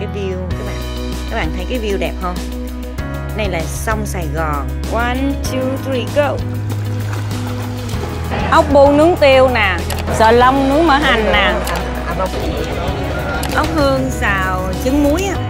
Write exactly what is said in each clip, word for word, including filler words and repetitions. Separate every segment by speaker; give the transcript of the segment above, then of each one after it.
Speaker 1: cái view các bạn. Các bạn thấy cái view đẹp không? Này là sông Sài Gòn. One, two, three, go. Ốc bu nướng tiêu nè, sò long nướng mỡ hành nè, ốc hương xào trứng muối á.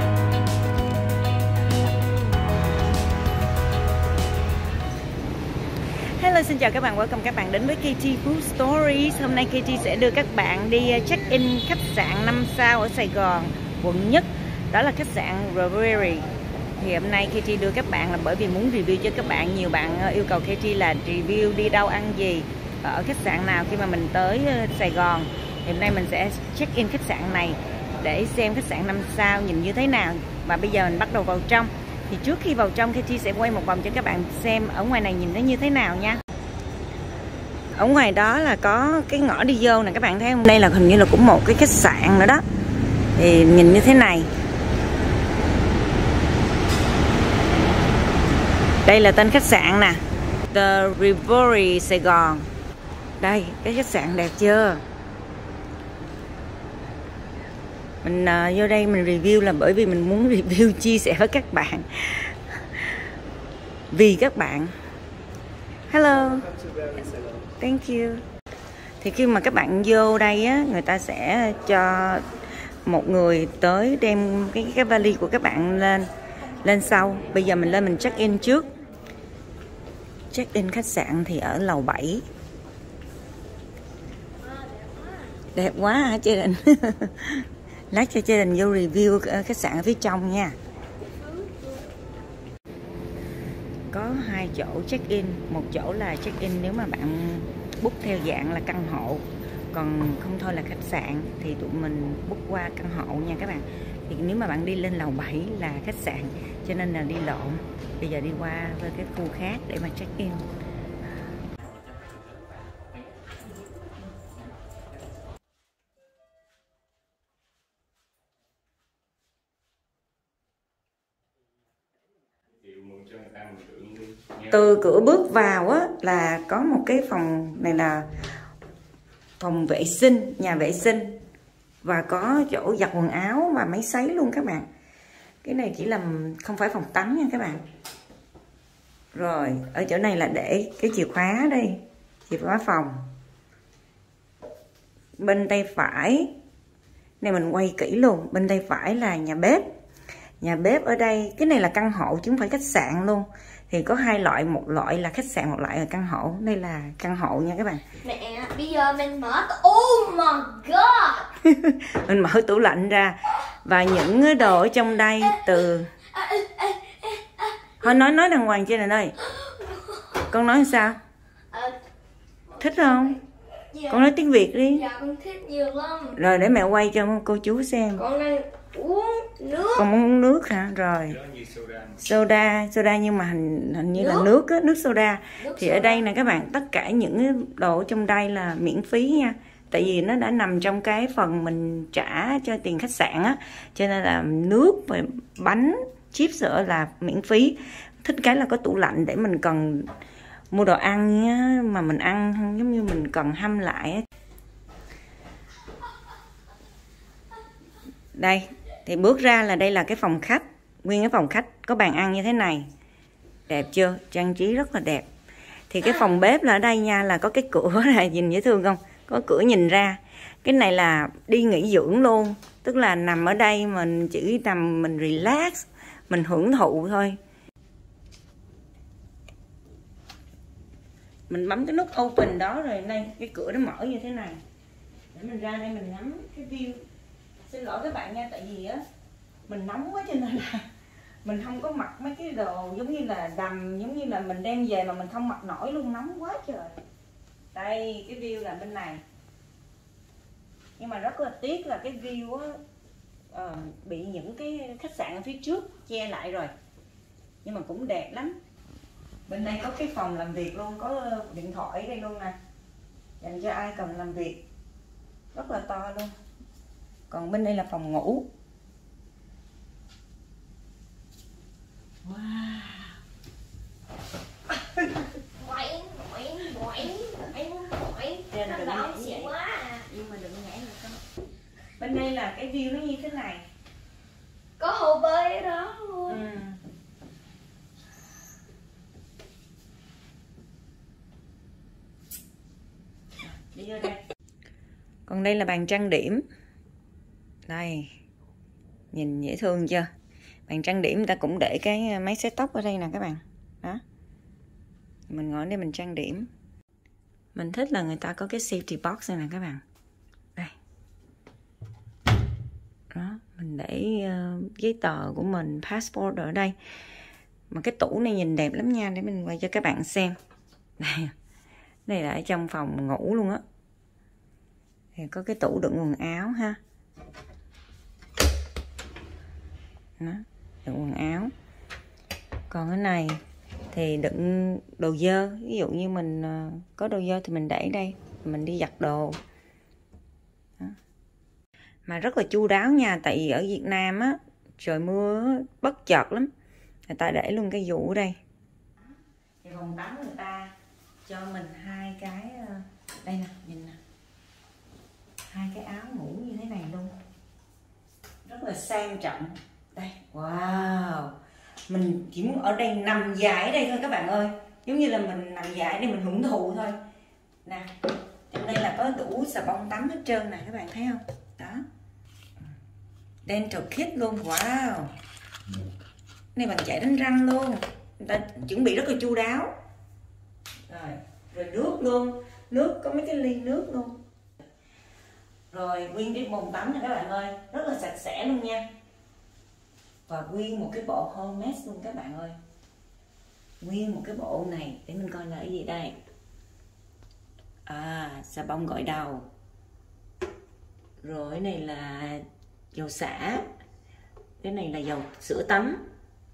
Speaker 1: Hello, xin chào các bạn, welcome các bạn đến với ca tê Food Stories. Hôm nay ca tê sẽ đưa các bạn đi check-in khách sạn năm sao ở Sài Gòn, quận nhất. Đó là khách sạn Riviera. Thì hôm nay ca tê đưa các bạn là bởi vì muốn review cho các bạn. Nhiều bạn yêu cầu ca tê là review đi đâu ăn gì, ở khách sạn nào khi mà mình tới Sài Gòn. Thì hôm nay mình sẽ check-in khách sạn này để xem khách sạn năm sao nhìn như thế nào. Và bây giờ mình bắt đầu vào trong. Thì trước khi vào trong, ca tê sẽ quay một vòng cho các bạn xem ở ngoài này nhìn nó như thế nào nha. Ở ngoài đó là có cái ngõ đi vô nè, các bạn thấy không? Đây là hình như là cũng một cái khách sạn nữa đó. Thì nhìn như thế này. Đây là tên khách sạn nè, The Riviera Sài Gòn. Đây, cái khách sạn đẹp chưa? Mình uh, vô đây mình review là bởi vì mình muốn review chia sẻ với các bạn. Vì các bạn. Hello. Thank you. Thì khi mà các bạn vô đây á, người ta sẽ cho một người tới đem cái cái vali của các bạn lên lên sau. Bây giờ mình lên mình check in trước. Check in khách sạn thì ở lầu bảy. Đẹp quá hả chị Đình? Lát cho gia đình vô review khách sạn ở phía trong nha. Có hai chỗ check-in. Một chỗ là check-in nếu mà bạn book theo dạng là căn hộ, còn không thôi là khách sạn thì tụi mình book qua căn hộ nha các bạn. Thì nếu mà bạn đi lên lầu bảy là khách sạn, cho nên là đi lộn. Bây giờ đi qua với cái khu khác để mà check-in. Từ cửa bước vào á là có một cái phòng này là phòng vệ sinh, nhà vệ sinh, và có chỗ giặt quần áo và máy sấy luôn các bạn. Cái này chỉ là không phải phòng tắm nha các bạn. Rồi ở chỗ này là để cái chìa khóa đây, chìa khóa phòng. Bên tay phải này mình quay kỹ luôn, bên tay phải là nhà bếp. Nhà bếp ở đây, cái này là căn hộ chứ không phải khách sạn luôn. Thì có hai loại, một loại là khách sạn, một loại là căn hộ. Đây là căn hộ nha các bạn.
Speaker 2: Mẹ, bây giờ mình mở tủ. Oh my god.
Speaker 1: Mình mở tủ lạnh ra. Và những đồ ở trong đây từ... Thôi nói nói đàng hoàng trên này ơi. Con nói sao? Thích không?
Speaker 2: Dạ.
Speaker 1: Con nói tiếng Việt đi.
Speaker 2: Dạ con thích nhiều lắm.
Speaker 1: Rồi để mẹ quay cho cô chú xem.
Speaker 2: Con đang uống nước.
Speaker 1: Con muốn uống nước hả? Rồi. Soda, soda nhưng mà hình, hình như nước. là nước á, nước soda. Nước thì soda. Ở đây nè các bạn, tất cả những đồ trong đây là miễn phí nha. Tại vì nó đã nằm trong cái phần mình trả cho tiền khách sạn á, cho nên là nước và bánh, chips nữa là miễn phí. Thích cái là có tủ lạnh để mình cần mua đồ ăn á, mà mình ăn giống như mình cần hâm lại á. Đây, thì bước ra là đây là cái phòng khách. Nguyên cái phòng khách có bàn ăn như thế này. Đẹp chưa? Trang trí rất là đẹp. Thì cái phòng bếp là ở đây nha, là có cái cửa này, nhìn dễ thương không? Có cửa nhìn ra. Cái này là đi nghỉ dưỡng luôn. Tức là nằm ở đây mình chỉ nằm mình relax, mình hưởng thụ thôi. Mình bấm cái nút open đó rồi đây, cái cửa nó mở như thế này. Để mình ra đây mình ngắm cái view. Xin lỗi các bạn nha, tại vì á mình nóng quá cho nên là mình không có mặc mấy cái đồ giống như là đầm, giống như là mình đem về mà mình không mặc nổi luôn, nóng quá trời. Đây cái view là bên này. Nhưng mà rất là tiếc là cái view á uh, bị những cái khách sạn ở phía trước che lại rồi. Nhưng mà cũng đẹp lắm. Bên đây có cái phòng làm việc luôn, có điện thoại ở đây luôn nè, dành cho ai cần làm việc. Rất là to luôn. Còn bên đây là phòng ngủ. Wow.
Speaker 2: Quậy, quậy, quậy, quậy, quậy. Nó bảo xịn quá à.
Speaker 1: Nhưng mà đừng nhảy được không. Bên đây là cái view nó như thế này.
Speaker 2: bơi đó luôn.
Speaker 1: Ừ. Đi vô đây. Còn đây là bàn trang điểm. Đây. Nhìn dễ thương chưa? Bàn trang điểm người ta cũng để cái máy sấy tóc ở đây nè các bạn. Đó. Mình ngồi đây mình trang điểm. Mình thích là người ta có cái safety box này nè các bạn. Đây. Đó, mình để uh, giấy tờ của mình, passport ở đây. Mà cái tủ này nhìn đẹp lắm nha, để mình quay cho các bạn xem. Đây. Đây là ở trong phòng ngủ luôn á. Thì có cái tủ đựng quần áo ha. Đó, đựng quần áo. Còn cái này thì đựng đồ dơ. Ví dụ như mình uh, có đồ dơ thì mình để đây, mình đi giặt đồ. Đó. Mà rất là chu đáo nha. Tại vì ở Việt Nam á, trời mưa bất chợt lắm, người ta để luôn cái vụ ở đây. Thì phòng tắm người ta cho mình hai cái, đây nè, nhìn nè, hai cái áo ngủ như thế này luôn, rất là sang trọng. Đây, wow, mình chỉ muốn ở đây nằm dài ở đây thôi các bạn ơi, giống như là mình nằm dài để mình hưởng thụ thôi nè. Trong đây là có đủ xà bông tắm hết trơn nè, các bạn thấy không? Đó, dental kit luôn, wow, này bằng chải đánh răng luôn, người ta chuẩn bị rất là chu đáo. Rồi, rồi nước luôn, nước có mấy cái ly nước luôn. Rồi nguyên cái bồn tắm này các bạn ơi, rất là sạch sẽ luôn nha. Và nguyên một cái bộ homemade luôn các bạn ơi. Nguyên một cái bộ này, để mình coi là cái gì đây. À, xà bông gội đầu. Rồi cái này là dầu xả. Cái này là dầu sữa tắm.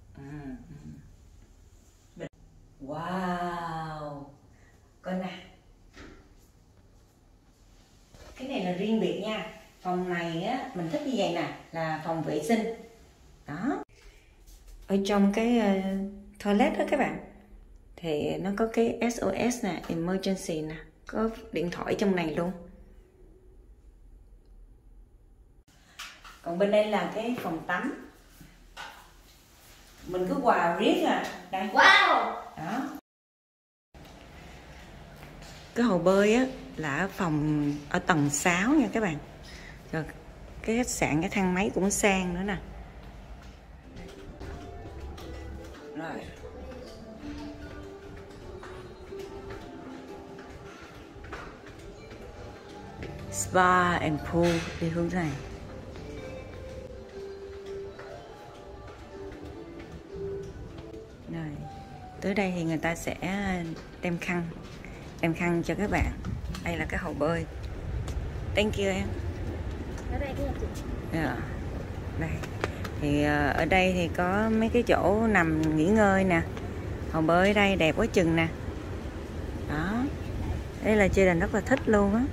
Speaker 1: Wow, coi nè. Cái này là riêng biệt nha. Phòng này á, mình thích như vậy nè, là phòng vệ sinh. Đó. Ở trong cái uh, toilet đó các bạn, thì nó có cái ét ô ét nè, emergency nè, có điện thoại trong này luôn. Còn bên đây là cái phòng tắm. Mình cứ quà riết à. Đây.
Speaker 2: Wow.
Speaker 1: Đó. Cái hồ bơi á là ở phòng ở tầng sáu nha các bạn. Rồi cái khách sạn, cái thang máy cũng sang nữa nè. Rồi. Spa and pool đi hướng này. Rồi. Tới đây thì người ta sẽ đem khăn, đem khăn cho các bạn. Đây là cái hồ bơi. Thank you em.
Speaker 2: Ở đây cái
Speaker 1: Yeah. Đây. Thì ở đây thì có mấy cái chỗ nằm nghỉ ngơi nè. Hồ bơi ở đây đẹp quá chừng nè. Đó. Đây là gia đình rất là thích luôn á.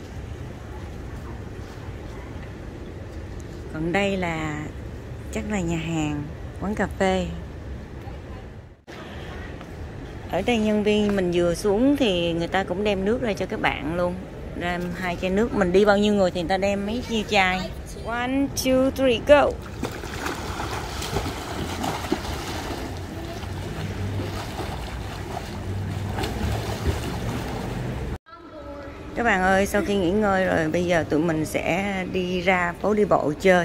Speaker 1: Còn đây là chắc là nhà hàng, quán cà phê. Ở đây nhân viên mình vừa xuống thì người ta cũng đem nước ra cho các bạn luôn. Đem hai chai nước, mình đi bao nhiêu người thì người ta đem mấy nhiêu chai. One, two, three, go. Các bạn ơi, sau khi nghỉ ngơi rồi bây giờ tụi mình sẽ đi ra phố đi bộ chơi.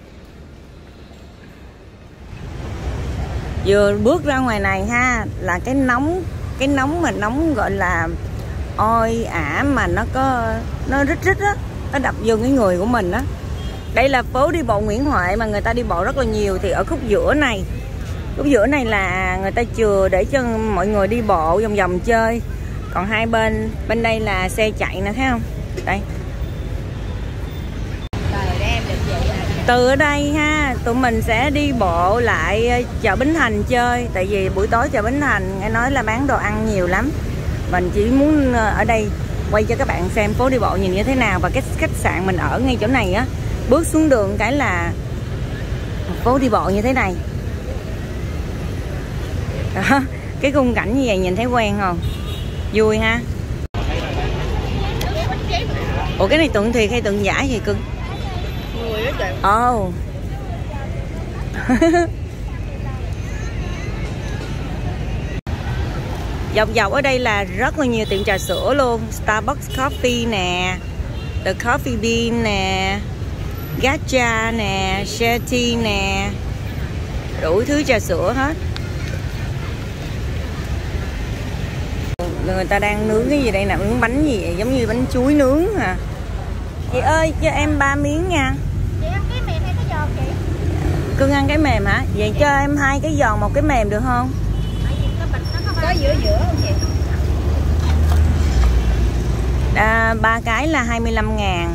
Speaker 1: Vừa bước ra ngoài này ha là cái nóng, cái nóng mà nóng gọi là oi ả mà nó có nó rít rít á, nó đập vô cái người của mình á. Đây là phố đi bộ Nguyễn Huệ mà người ta đi bộ rất là nhiều, thì ở khúc giữa này, khúc giữa này là người ta chừa để cho mọi người đi bộ vòng vòng chơi. Còn hai bên, bên đây là xe chạy nè, thấy không? Đây. Từ ở đây ha, tụi mình sẽ đi bộ lại chợ Bến Thành chơi. Tại vì buổi tối chợ Bến Thành nghe nói là bán đồ ăn nhiều lắm. Mình chỉ muốn ở đây quay cho các bạn xem phố đi bộ nhìn như thế nào. Và cái khách sạn mình ở ngay chỗ này á, bước xuống đường cái là phố đi bộ như thế này. Đó, cái khung cảnh như vậy nhìn thấy quen không? Vui ha. Ủa cái này tượng thiệt hay tượng giả gì cưng? Ồ oh. Dọc dọc ở đây là rất là nhiều tiệm trà sữa luôn. Starbucks Coffee nè, The Coffee Bean nè, Gacha nè, Share Tea nè, đủ thứ trà sữa hết. Người ta đang nướng cái gì đây nè, nướng bánh gì vậy? Giống như bánh chuối nướng à. Chị ơi cho em ba miếng nha.
Speaker 2: Chị ăn cái mềm hay cái giòn chị?
Speaker 1: Cưng ăn cái mềm hả? Vậy cho em hai cái giòn một cái mềm được không?
Speaker 2: Có giữa giữa không chị?
Speaker 1: À, ba cái là hai mươi lăm ngàn.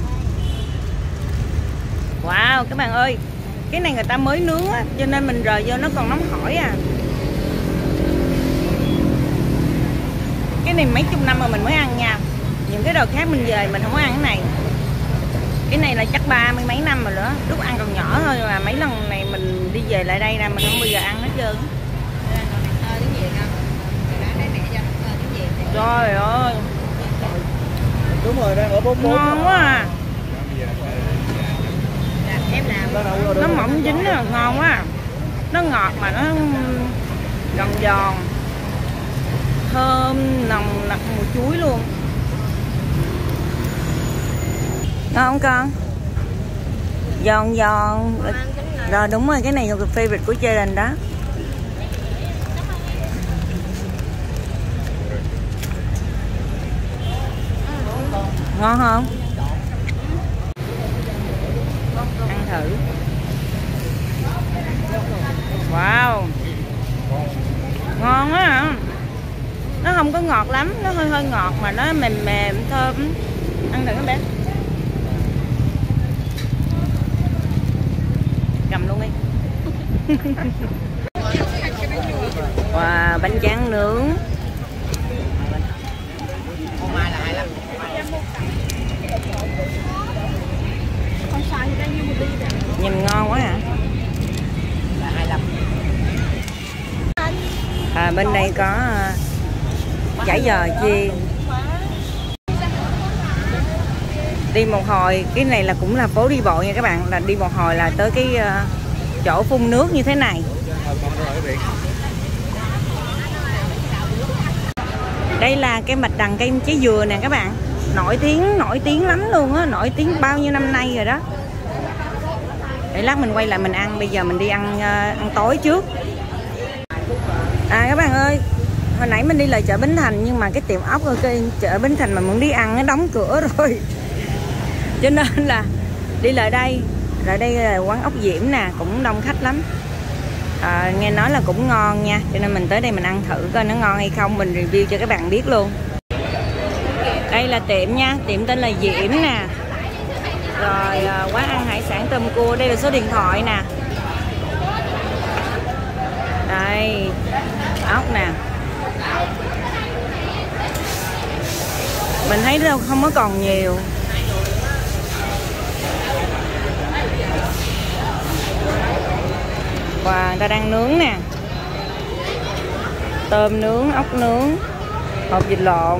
Speaker 1: Wow các bạn ơi, cái này người ta mới nướng á, cho nên mình rời vô nó còn nóng hổi à. Cái này mấy chục năm mà mình mới ăn nha. Những cái đồ khác mình về mình không có ăn cái này. Cái này là chắc ba mươi mấy năm rồi nữa. Lúc ăn còn nhỏ thôi mà mấy lần này mình đi về lại đây ra mình không bao giờ ăn hết trơn. Trời ơi.
Speaker 3: Đúng rồi, đang ở bốn bốn.
Speaker 1: Ngon quá à. Nó mỏng dính là ngon quá à. Nó ngọt mà nó giòn giòn, thơm nồng nặc mùi chuối luôn. Ngon không con? Giòn giòn. Rồi đúng rồi, cái này là favorite của Jayden đó. Ngon không? Ăn thử. Wow, ngon á. Nó không có ngọt lắm, nó hơi hơi ngọt mà nó mềm mềm thơm. Ăn thử các bé. Cầm luôn đi. Wow, bánh tráng nướng. Nhìn ngon quá hả? À, bên đây có uh, chả giò chiên. Đi một hồi, cái này là cũng là phố đi bộ nha các bạn. Là đi một hồi là tới cái uh, chỗ phun nước như thế này. Đây là cái mạch đằng cây trái dừa nè các bạn. Nổi tiếng, nổi tiếng lắm luôn á. Nổi tiếng bao nhiêu năm nay rồi đó. Để lát mình quay lại mình ăn. Bây giờ mình đi ăn uh, ăn tối trước. À các bạn ơi, hồi nãy mình đi lại chợ Bến Thành nhưng mà cái tiệm ốc ở cái chợ Bến Thành mà muốn đi ăn nó đóng cửa rồi. Cho nên là đi lại đây. Lại đây là quán ốc Diễm nè, cũng đông khách lắm. À, nghe nói là cũng ngon nha, cho nên mình tới đây mình ăn thử coi nó ngon hay không, mình review cho các bạn biết luôn. Đây là tiệm nha, tiệm tên là Diễm nè. Rồi quán ăn hải sản tôm cua, đây là số điện thoại nè. Đây, ốc nè. Mình thấy đâu không có còn nhiều. Và người ta đang nướng nè. Tôm nướng, ốc nướng, hột vịt lộn.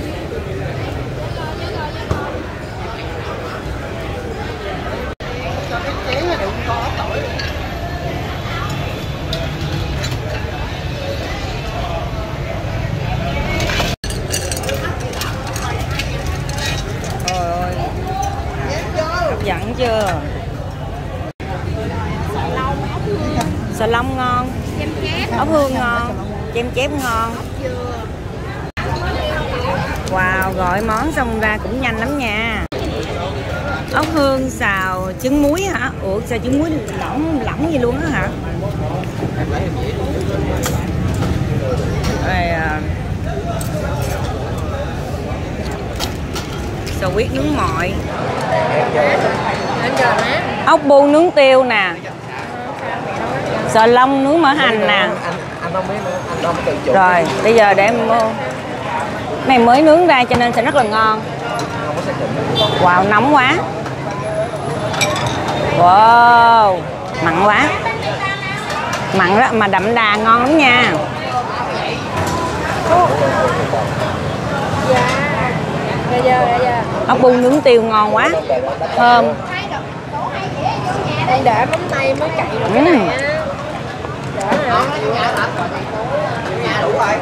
Speaker 1: Trời ơi, hấp dẫn chưa? Xà lông ngon, ốc hương ngon, chem chép ngon. Wow, gọi món xong ra cũng nhanh lắm nha. Ốc hương xào trứng muối hả? Ủa xào trứng muối lỏng lỏng gì luôn á hả? Rồi, à, xào huyết nướng mọi. Ốc bu nướng tiêu nè. Xà lông nướng mỡ hành nè. Rồi bây giờ để em mua. Này mới nướng ra cho nên sẽ rất là ngon. Wow, nóng quá. Wow, mặn quá. Mặn đó mà đậm đà ngon lắm nha. Ốc bu nướng tiêu ngon quá. Thơm.
Speaker 2: Để móng tay mới cậy được cái này á.
Speaker 3: Đủ rồi.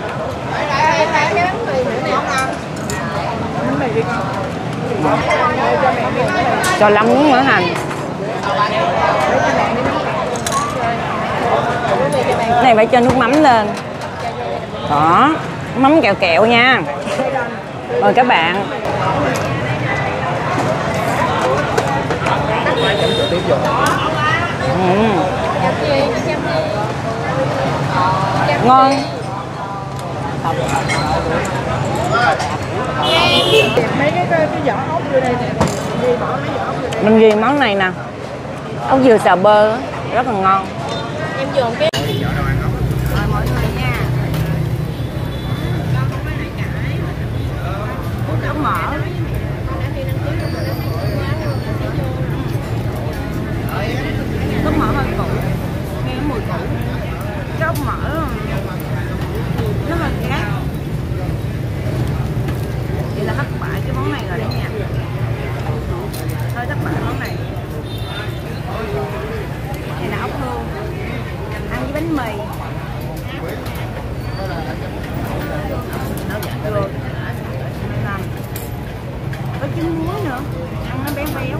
Speaker 1: Cho lắm miếng mỡ hành. Cái này phải cho nước mắm lên. Đó, mắm kẹo kẹo nha. Mời các bạn. Ừ. Ngon.
Speaker 3: Mấy cái cái vỏ ốc vô đây nè. Gì bỏ mấy vỏ ốc vô đây.
Speaker 1: Mình ghi món này nè. Ốc dừa xào bơ á, rất là ngon.
Speaker 2: Em dùng cái
Speaker 1: Mời mọi người nha. Ốc mỡ. Ốc mỡ hơi cũ, nghe mùi cũ. Cái ốc mỡ nó hơi gắt. Vậy là thất bại cái món này rồi đấy nha. Hơi thất bại món này. Này là ốc hương, ăn với bánh mì. Được. Làm. Có trứng muối nữa, ăn nó béo béo.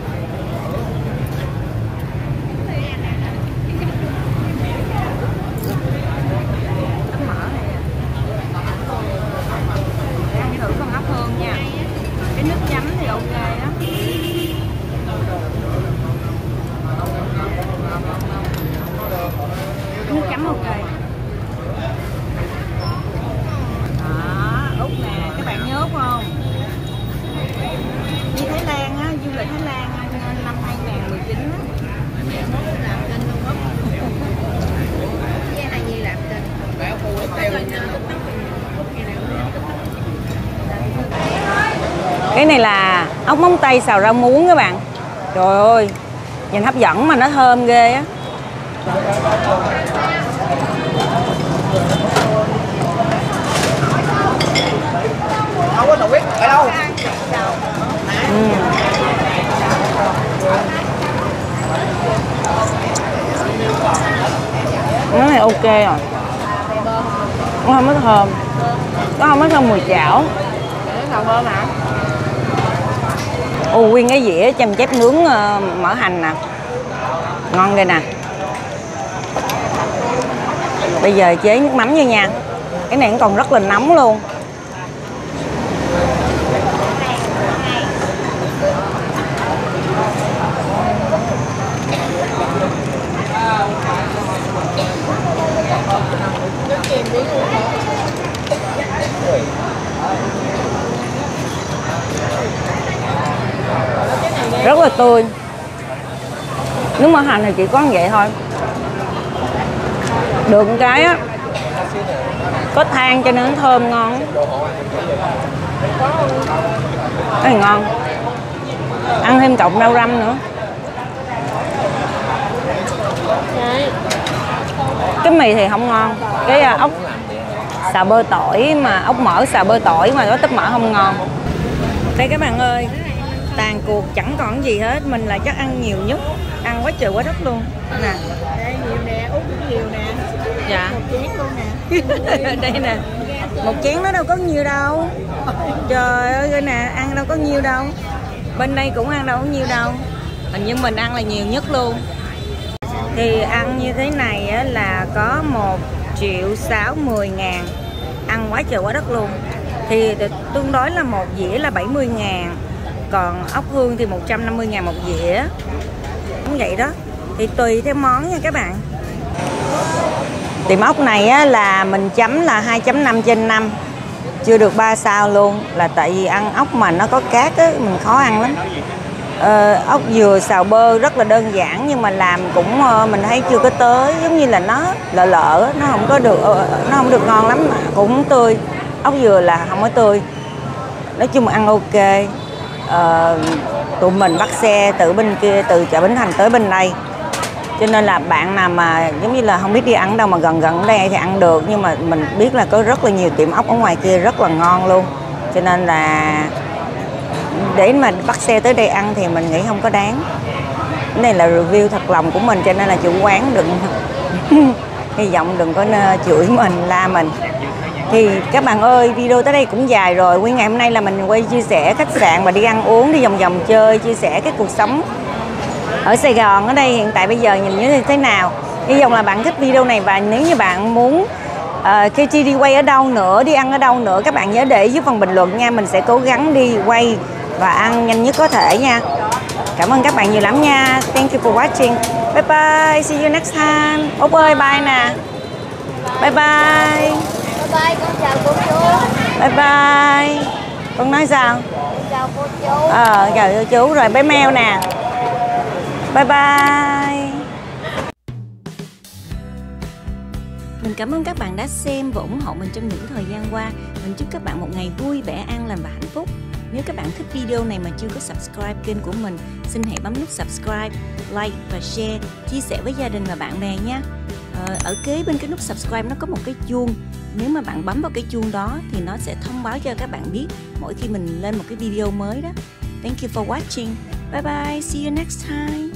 Speaker 1: Ốc mỡ này à. Để ăn thử con ốc hương nha. Cái nước chấm thì ok á. Nước chấm ok. Đó, Úc nè, các bạn nhớ không? Đi Thái Lan á, du lịch Thái Lan năm hai không một chín á.
Speaker 2: làm kênh Trung Quốc. Với hai Nhi làm kênh.
Speaker 1: Cái này là ốc móng tay xào rau muống các bạn. Trời ơi, nhìn hấp dẫn mà nó thơm ghê á.
Speaker 3: Không có tàu huyết ở đâu.
Speaker 1: Ừ. Nó này ok rồi. Nó không có thơm. Nó không có thơm mùi chảo.
Speaker 2: Xào bơ mà.
Speaker 1: Ồ, nguyên cái dĩa chăm chép nướng uh, mỡ hành nè. Ngon ghê nè. Bây giờ chế nước mắm vô nha. Cái này còn rất là nóng luôn. Rất là tươi. Nước mỡ hành thì chỉ có như vậy thôi. Được một cái á, có than cho nên nó thơm ngon. Cái này ngon. Ăn thêm cọng rau răm nữa. Cái mì thì không ngon. Cái ốc xào bơ tỏi mà ốc mỡ xào bơ tỏi mà có tóp mỡ không ngon. Đây các bạn ơi, tàn cuộc chẳng còn gì hết. Mình là chắc ăn nhiều nhất, ăn quá trời quá đất luôn nè.
Speaker 2: Đây nhiều nè, Út cũng nhiều nè.
Speaker 1: Dạ.
Speaker 2: Một chén luôn nè.
Speaker 1: Đây nè, một chén nó đâu có nhiều đâu. Trời ơi nè, ăn đâu có nhiều đâu. Bên đây cũng ăn đâu có nhiều đâu. Hình như mình ăn là nhiều nhất luôn. Thì ăn như thế này á, là có một triệu sáu mươi ngàn. Ăn quá trời quá đất luôn. Thì tương đối là một dĩa là bảy mươi ngàn. Còn ốc hương thì một trăm năm mươi ngàn một dĩa. Cũng vậy đó. Thì tùy theo món nha các bạn. Tiệm ốc này á, là mình chấm là hai chấm năm trên năm. Chưa được ba sao luôn. Là tại vì ăn ốc mà nó có cát á, mình khó ăn lắm. Ờ, ốc dừa xào bơ rất là đơn giản nhưng mà làm cũng mình thấy chưa có tới, giống như là nó lợ lợ, nó không có được nó không được ngon lắm, mà cũng tươi. Ốc dừa là không có tươi. Nói chung ăn ok. Ờ, tụi mình bắt xe từ bên kia, từ chợ Bến Thành tới bên đây, cho nên là bạn nào mà giống như là không biết đi ăn đâu mà gần gần đây thì ăn được, nhưng mà mình biết là có rất là nhiều tiệm ốc ở ngoài kia rất là ngon luôn, cho nên là để mà bắt xe tới đây ăn thì mình nghĩ không có đáng. Cái này là review thật lòng của mình cho nên là chủ quán đừng Hy vọng đừng có chửi mình, la mình. Thì các bạn ơi, video tới đây cũng dài rồi. Nguyên ngày hôm nay là mình quay chia sẻ khách sạn và đi ăn uống, đi vòng vòng chơi, chia sẻ cái cuộc sống ở Sài Gòn ở đây hiện tại bây giờ nhìn như thế nào. Hy vọng là bạn thích video này, và nếu như bạn muốn uh, ca tê đi quay ở đâu nữa, đi ăn ở đâu nữa, các bạn nhớ để dưới phần bình luận nha. Mình sẽ cố gắng đi quay và ăn nhanh nhất có thể nha. Cảm ơn các bạn nhiều lắm nha. Thank you for watching. Bye bye. See you next time. Ốc ơi, bye nè. Bye bye.
Speaker 2: Bye bye, con chào cô chú.
Speaker 1: Bye bye. Con nói sao?
Speaker 2: Con chào cô chú.
Speaker 1: Ờ, chào cô chú. Rồi bé Mèo nè. Bye bye. Mình cảm ơn các bạn đã xem và ủng hộ mình trong những thời gian qua. Mình chúc các bạn một ngày vui vẻ, an lành và hạnh phúc. Nếu các bạn thích video này mà chưa có subscribe kênh của mình, xin hãy bấm nút subscribe, like và share, chia sẻ với gia đình và bạn bè nha. Ờ, ở kế bên cái nút subscribe nó có một cái chuông. Nếu mà bạn bấm vào cái chuông đó thì nó sẽ thông báo cho các bạn biết mỗi khi mình lên một cái video mới đó. Thank you for watching. Bye bye. See you next time.